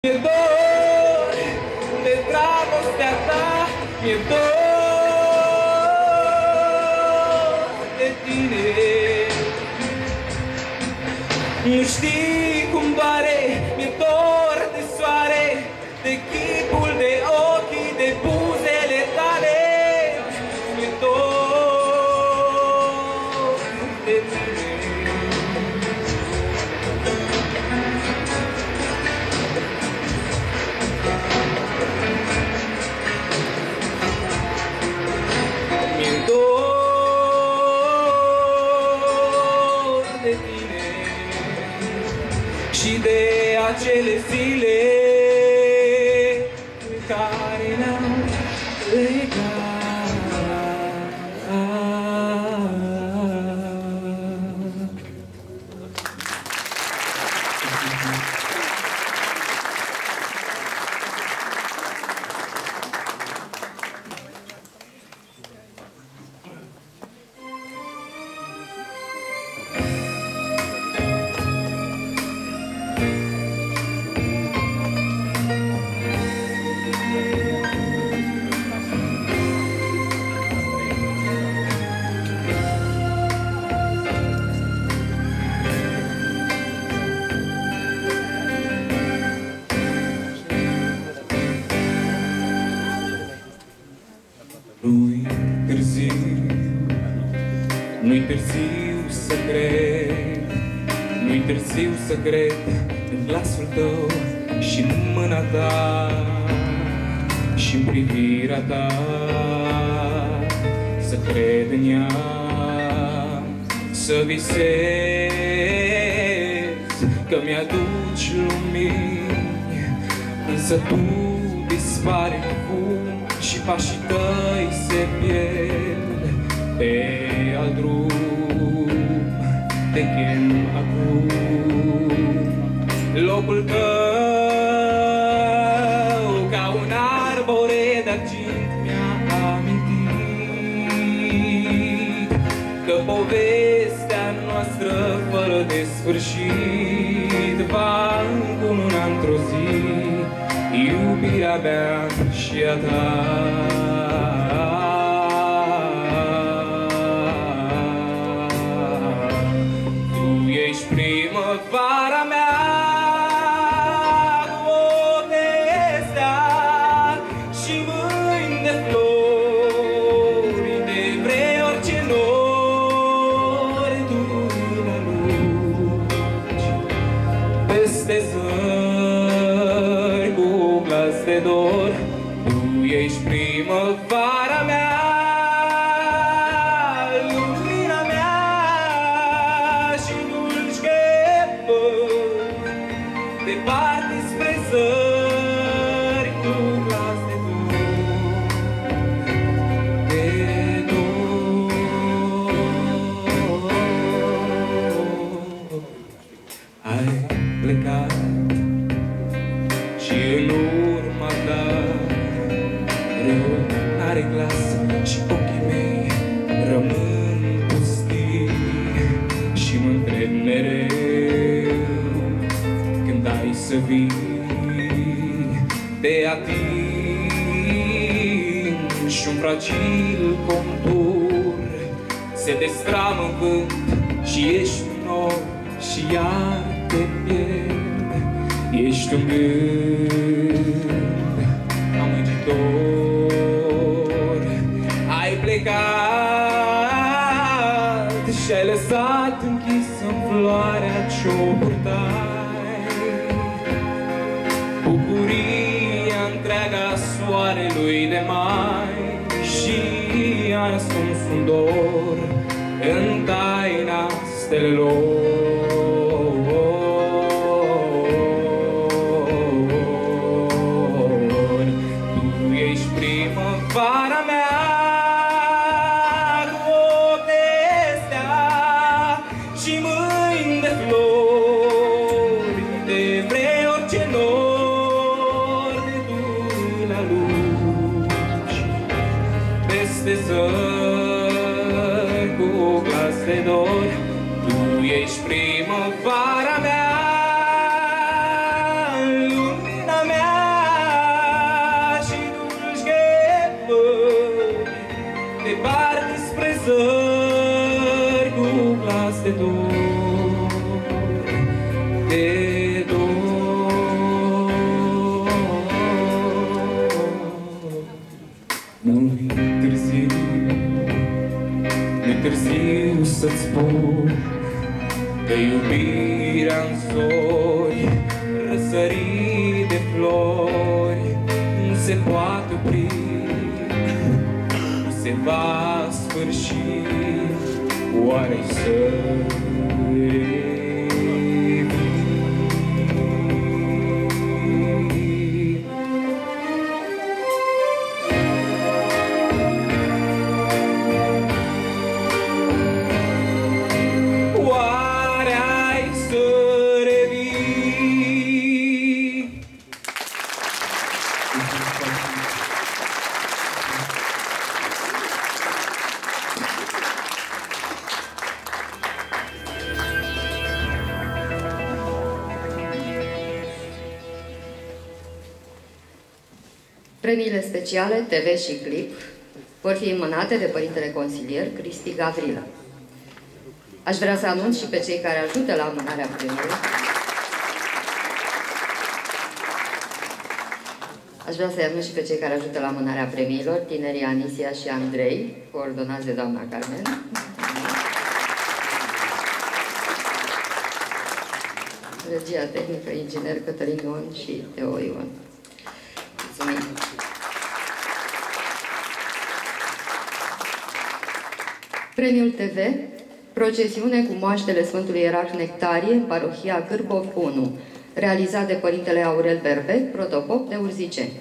Mi-e dor de dragostea ta, mi-e dor de tine. Nu știi cum doare, mi-e dor de soare, de chipul, de ochii, de buzele tale. Mi-e dor de tine. Mi-e dor de tine și de acele zile care ne-au legat. Nu-i târziu să cred, nu-i târziu să cred în glasul tău și în mâna ta și în privirea ta, să cred în ea, să visez că mi-aduci lumini, însă tu dispari în fum și pașii tăi se pierd. Pe alt drum te chem acum, locul tău ca un arbore de-argint mi-a amintit că povestea noastră fără de sfârșit va încununa într-o zi iubirea mea și a ta. Primăvara mea, cu povestea și mâini de flori, de vrei orice nori, tu la luci peste zări cu glas de dor. Tu ești primăvara mea, departe spre zări cu glas de dor. Ai plecat și în urma ta greu n-are glas și ochii mei rămân pustii și mă întreb mereu când ai să vii, te atingi un fragil contur, se destramă în vânt și ești un nor și iar te pierd. Ești un gând amăgitor, ai plecat și ai lăsat închisă în floarea ce-o purtai, bucuria întreaga soarelui de mai, și ai ascuns un dor în taina stelelor. Tu ești primăvara mea, cu povestea și mâini de flori, de vrei orice nori, de tu la luci peste zări cu glas de dor. Tu ești primăvara mea, lumina să-ți spun că iubirea-n zori, răsărit de flori, nu se poate opri, nu se va sfârși, oare să revii? Oare ai să revii? Premiile speciale TV și Clip vor fi înmânate de Părintele Consilier Cristi Gavrilă. Aș vrea să anunț și pe cei care ajută la înmânarea premiilor. Aș vrea să-i anunț și pe cei care ajută la înmânarea premiilor, tinerii Anisia și Andrei, coordonați de doamna Carmen. Regia tehnică, inginer Cătălin Ion și Teo Ion. Mulțumim! Premiul TV, procesiune cu moaștele Sfântului Ierarh Nectarie în parohia Cârpov 1, realizat de Părintele Aurel Berbec, protopop de Urziceni.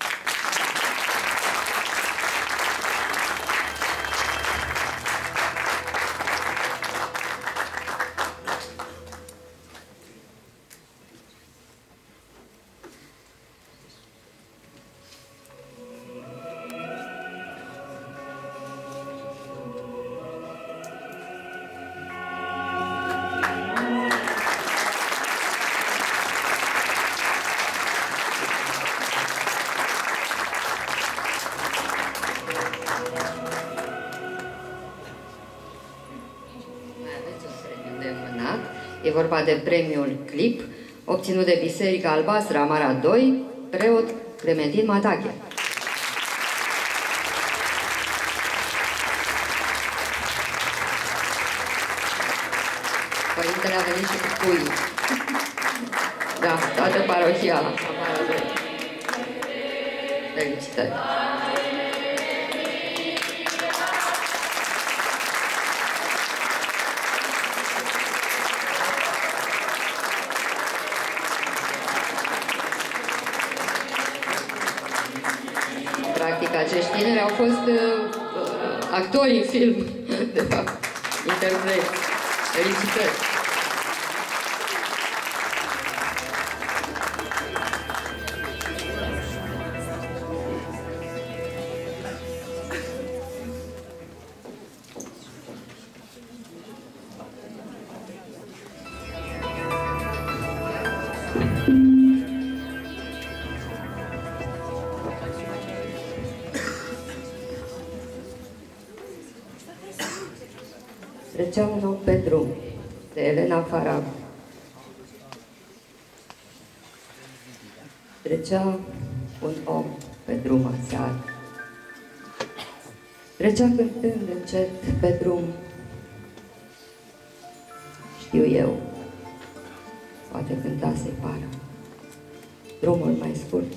E vorba de premiul Clip, obținut de Biserica Albastră Amara 2, preot Clementin Matache. Părintele a venit și cu pui. Da, toată parohia Amara 2. Felicitări! Practic, acești tineri au fost actori în film, de fapt, interpreți. Felicitări! Trecea un om pe drum, de Elena Farag. Trecea un om pe drum aseară. Trecea cântând încet pe drum. Știu eu, poate cânta să-i pară drumul mai scurt.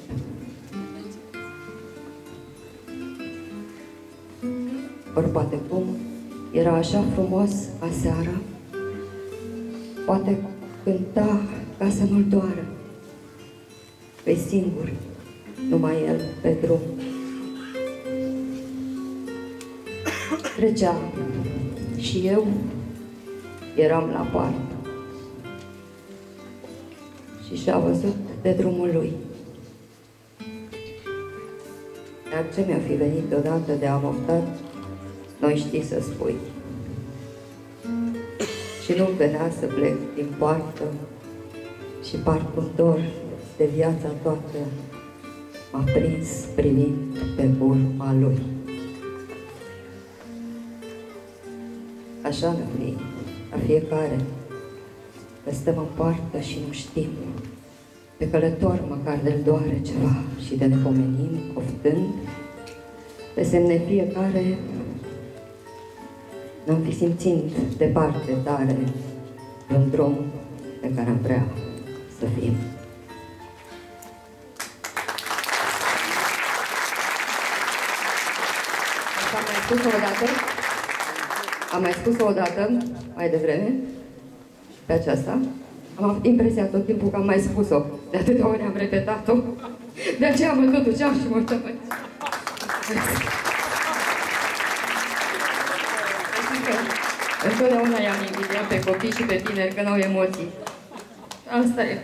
Ori poate cum era așa frumos aseară, poate cânta ca să nu-l doară. Pe singur, numai el pe drum. Trecea și eu eram la poartă și și-a văzut de drumul lui. Dar ce mi-a fi venit deodată de amoftat, noi știi să spui. Și nu-mi venea să plec din poartă și parcă un dor de viața toată m-a prins privind pe urma lui. Așa ne fi la fiecare, că stăm în poartă și nu știm. Pe călător măcar de-l doare ceva și de ne pomenim, coftând, de semne fiecare ne-am fi simțind departe, tare, de un drum pe care am vrea să fim. Am mai spus-o odată, mai devreme, pe aceasta. Am avut impresia tot timpul că am mai spus-o. De atâtea ori am repetat-o. De aceea mă tot duceam și mă uitam aici. Întotdeauna i-am invidiat pe copii și pe tineri că n-au emoții. Asta e.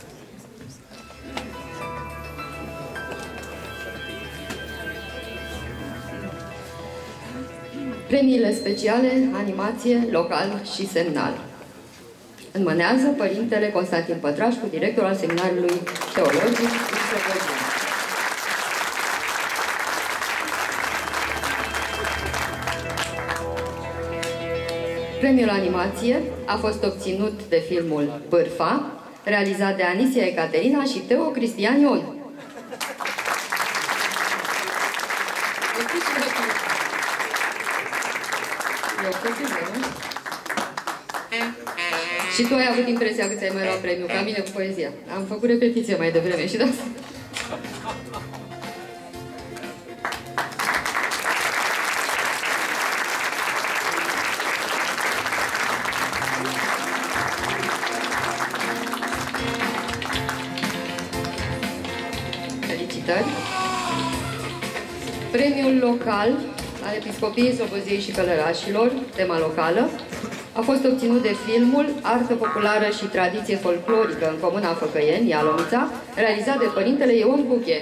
Premiile speciale, animație, local și semnal. Înmânează Părintele Constantin Pătrașcu, director al Seminarului Teologic din Slobozia. Premiul animație a fost obținut de filmul Bârfa, realizat de Anisia Ecaterina și Teo Cristian Ion. Și tu ai avut impresia că ți-ai mai luat premiul, ca mine cu poezia. Am făcut repetiție mai devreme și de asta. Felicitări! Premiul local al Episcopiei Sloboziei și Călărașilor, tema locală, a fost obținut de filmul Artă populară și tradiție folclorică în Comuna Făcăieni, Ialomița, realizat de Părintele Ion Buche.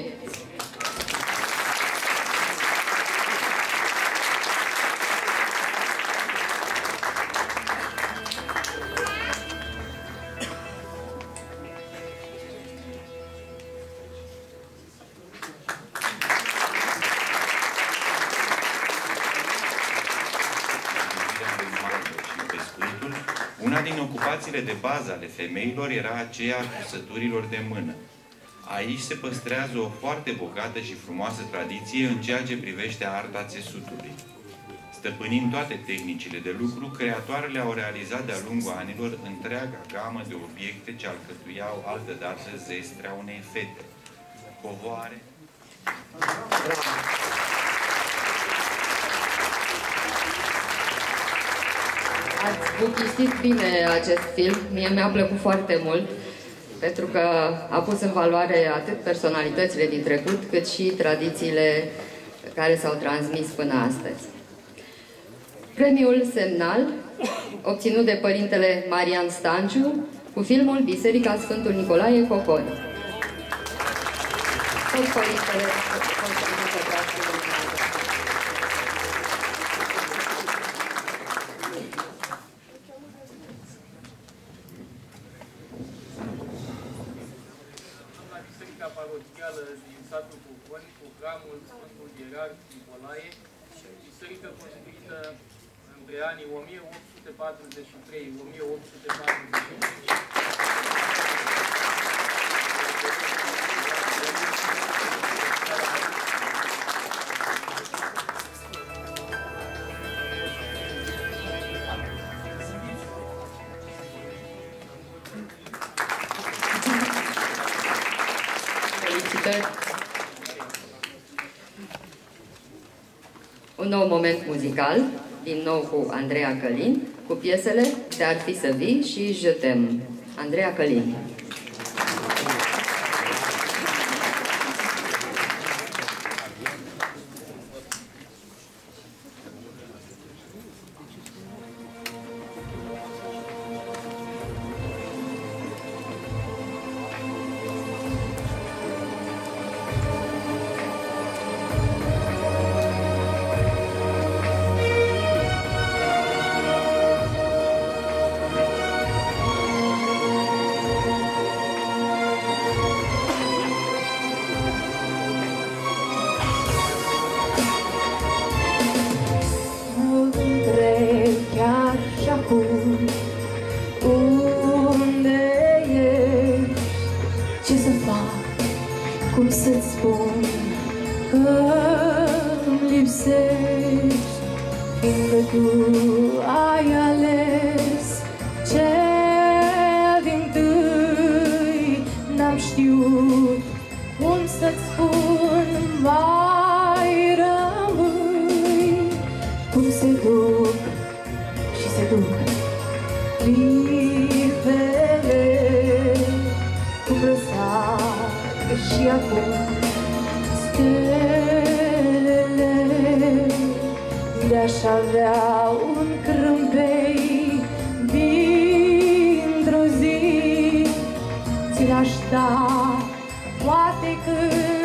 Una din ocupațiile de bază ale femeilor era aceea a cusăturilor de mână. Aici se păstrează o foarte bogată și frumoasă tradiție în ceea ce privește arta țesutului. Stăpânind toate tehnicile de lucru, creatoarele au realizat de-a lungul anilor întreaga gamă de obiecte ce alcătuiau altădată zestrea unei fete. Covoare. Ați buchisit bine acest film, mie mi-a plăcut foarte mult, pentru că a pus în valoare atât personalitățile din trecut, cât și tradițiile care s-au transmis până astăzi. Premiul Semnal, obținut de Părintele Marian Stanciu, cu filmul Biserica Sfântul Nicolae Coconi. Tot Părintele Constantin Pătrașcu. Parochială din satul Coconi, programul Sfântul Ierarh Nicolae, biserică construită între anii 1843-1845. Un nou moment muzical, din nou cu Andreea Călin, cu piesele De-ar fi să vii și Je t'aime. Andreea Călin. Cum să-ți spun că îmi lipsești fiindcă tu ai ales cel dintâi. N-am știut cum să-ți spun, mai rămâi. Cum se duc și se duc clipele, cum răsar și acum stelele. De-aș avea un crâmpei dintr-o zi, ți l-aș da poate când